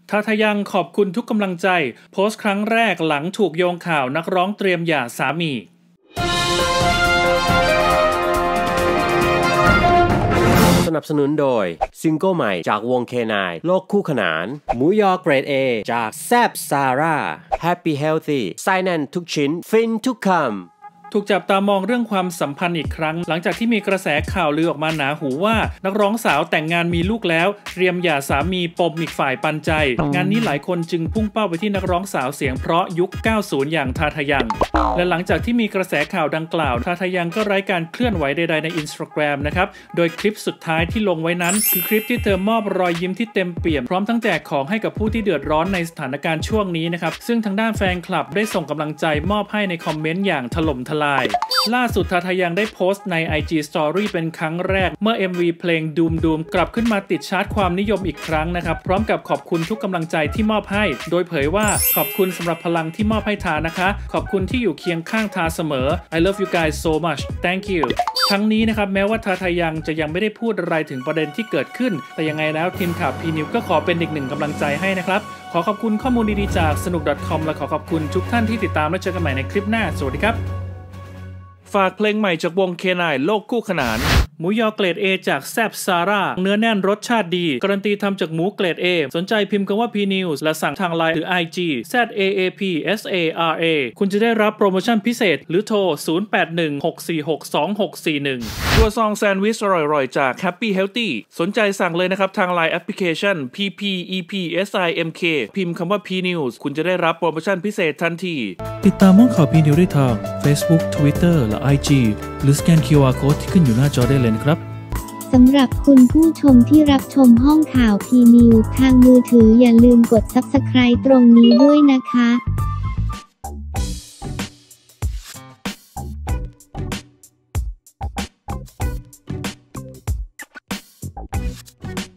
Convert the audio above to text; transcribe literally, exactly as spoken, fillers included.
ทาทายังขอบคุณทุกกำลังใจโพสต์ครั้งแรกหลังถูกโยงข่าวนักร้องเตรียมหย่าสามีสนับสนุนโดยซิงเกิลใหม่จากวงเคนายโลกคู่ขนานหมูยอเกรด A จากแซบซาร่า Happy Healthy ไส้แน่นทุกชิ้นฟินทุกคำถูกจับตามองเรื่องความสัมพันธ์อีกครั้งหลังจากที่มีกระแสข่าวลือออกมาหนาหูว่านักร้องสาวแต่งงานมีลูกแล้วเตรียมหย่าสามีปมอีกฝ่ายปันใจงานนี้หลายคนจึงพุ่งเป้าไปที่นักร้องสาวเสียงเพราะยุค เก้าสิบ อย่างทาทายังและหลังจากที่มีกระแสข่าวดังกล่าวทาทายังก็ไร้การเคลื่อนไหวใดๆใน Instagram นะครับโดยคลิปสุดท้ายที่ลงไว้นั้นคือคลิปที่เธอมอบรอยยิ้มที่เต็มเปี่ยมพร้อมทั้งแจกของให้กับผู้ที่เดือดร้อนในสถานการณ์ช่วงนี้นะครับซึ่งทางด้านแฟนคลับได้ส่งกำลังใจมอบให้ในคอมเมนต์อย่างถล่มทลายล่าสุดทาทายังได้โพสต์ใน ไอ จี Story เป็นครั้งแรกเมื่อ เอ็ม วี เพลง Doom Doom กลับขึ้นมาติดชาร์ตความนิยมอีกครั้งนะครับพร้อมกับขอบคุณทุกกำลังใจที่มอบให้โดยเผยว่าขอบคุณสำหรับพลังที่มอบให้ทานะคะขอบคุณที่อยู่เคียงข้างทาเสมอ I love you guys so much thank you ทั้งนี้นะครับแม้ว่าทาทายังจะยังไม่ได้พูดอะไรถึงประเด็นที่เกิดขึ้นแต่ยังไงแล้วทีมข่าว พี นิวส์ ก็ขอเป็นอีกหนึ่งกำลังใจให้นะครับขอขอบคุณข้อมูลดีๆจากสนุก .com และขอขอบคุณทุกท่านที่ติดตามและเจอกันใหม่ในคลิปหน้าสวัสดีครับฝากเพลงใหม่จากวงเคนายโลกคู่ขนานหมูยอเกรด A จากแซบซาร่าเนื้อแน่นรสชาติดีการันตีทำจากหมูเกรด A สนใจพิมพ์คำว่า พี นิวส์ และสั่งทาง ไลน์ หรือ ไอ จี แซด เอ เอ พี เอส เอ อาร์ เอ คุณจะได้รับโปรโมชั่นพิเศษหรือโทร ศูนย์ แปด หนึ่ง หก สี่ หก สอง หก สี่ หนึ่ง ตัวซองแซนด์วิชอร่อยๆจาก Happy Healthy สนใจสั่งเลยนะครับทาง ไลน์ แอปพลิเคชัน พี พี อี พี เอส ไอ เอ็ม เค พิมพ์คำว่า พี นิวส์ คุณจะได้รับโปรโมชั่นพิเศษทันทีติดตามห้องข่าว พี นิวส์ ได้ทาง Facebook Twitter และ ไอ จี หรือสแกน คิว อาร์ Code ที่ขึ้นอยู่หน้าจอได้เลยครับสำหรับคุณผู้ชมที่รับชมห้องข่าว พี นิวส์ ทางมือถืออย่าลืมกด ซับสไครบ์ ตรงนี้ด้วยนะคะ